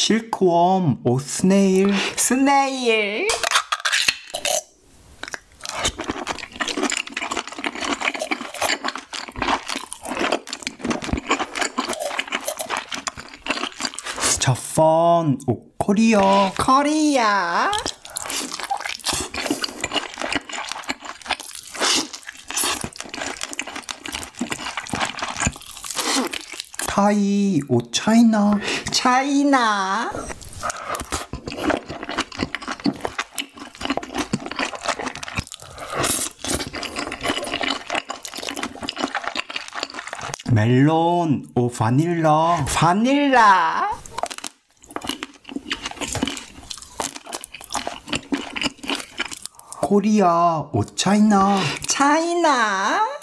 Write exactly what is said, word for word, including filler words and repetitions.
실크웜 오 스네일. 스네일. 저펀 오 코리아. 코리아. 타이 오 차이나. 차이나. 멜론 오 바닐라. 바닐라. 코리아 오 차이나. 차이나.